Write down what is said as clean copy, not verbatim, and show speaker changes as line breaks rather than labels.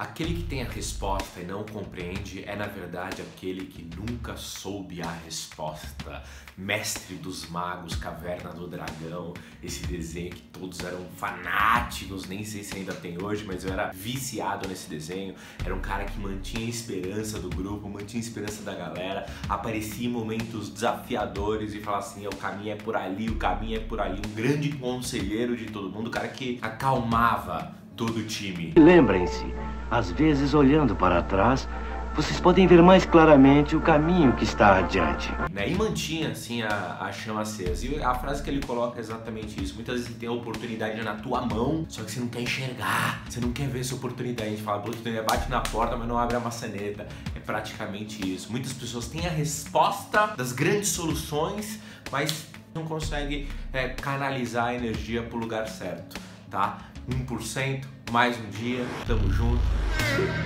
Aquele que tem a resposta e não compreende é, na verdade, aquele que nunca soube a resposta. Mestre dos Magos, Caverna do Dragão, esse desenho que todos eram fanáticos, nem sei se ainda tem hoje, mas eu era viciado nesse desenho. Era um cara que mantinha a esperança do grupo, mantinha a esperança da galera, aparecia em momentos desafiadores e falava assim, o caminho é por ali, o caminho é por ali. Um grande conselheiro de todo mundo, o cara que acalmava todo o time.
Lembrem-se, às vezes olhando para trás, vocês podem ver mais claramente o caminho que está adiante.
E mantinha assim a chama acesa. E a frase que ele coloca é exatamente isso. Muitas vezes você tem a oportunidade na tua mão, só que você não quer enxergar, você não quer ver essa oportunidade. A gente fala, a oportunidade bate na porta, mas não abre a maçaneta. É praticamente isso. Muitas pessoas têm a resposta das grandes soluções, mas não conseguem canalizar a energia para o lugar certo, tá? 1%, mais um dia, tamo junto.